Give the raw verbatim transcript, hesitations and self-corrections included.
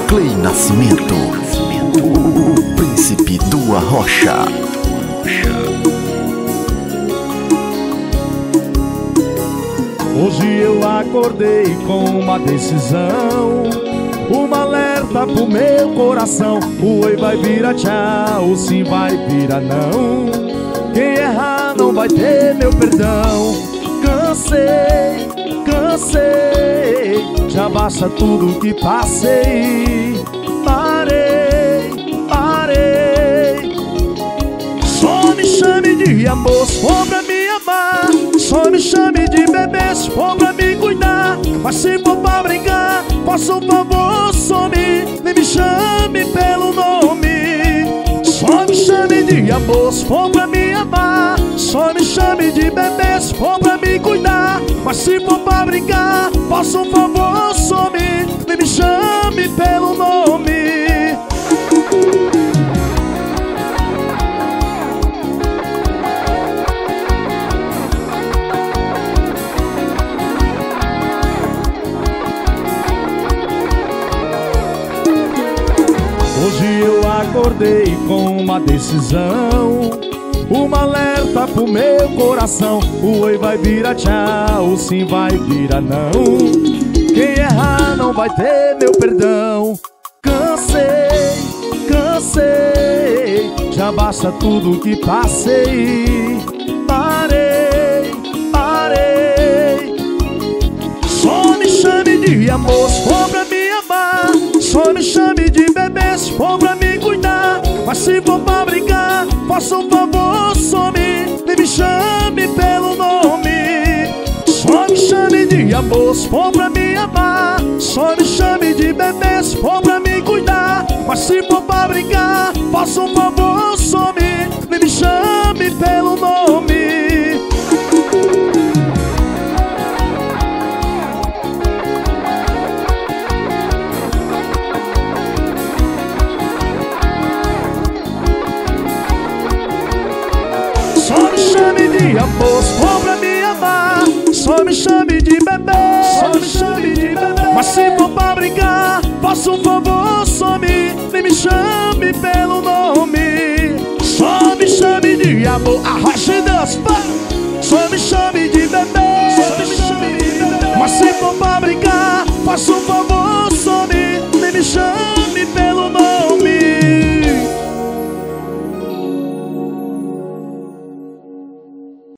Clay Nascimento, o príncipe do Arrocha. Hoje eu acordei com uma decisão, uma alerta pro meu coração. O oi vai virar tchau, o sim vai virar não. Quem errar não vai ter meu perdão. Cansei, cansei, já basta tudo que passei. Parei, parei. Só me chame de amor se for pra me amar. Só me chame de bebê se for pra me cuidar. Mas se for pra brincar, faça um favor, some. Nem me chame pelo nome. Só me chame de amor se for pra me amar. Só me chame de bebê se for pra me cuidar. Mas se for pra brincar, faça um favor, some. Nem me chame pelo nome. Hoje eu acordei com uma decisão, uma alerta pro meu coração. O oi vai virar tchau, o sim vai virar não. Quem errar não vai ter meu perdão. Cansei, cansei, já basta tudo que passei. Parei, parei. Só me chame de amor se for pra me amar. Só me chame de bebê se for pra me cuidar. Mas se for pra brincar, faça um favor, some. Nem me chame pelo nome. Só me chame de amor se for pra me amar. Só me chame de bebê se for pra me cuidar. Mas se for pra brincar, faça um favor, some. Nem me chame pelo nome. Só me chame de amor se for pra me amar. Só me chame de bebê, só me chame de bebê. Mas se for pra brincar, faça um favor, some. Nem me chame pelo nome. Só me chame de amor. Arrocha e dança.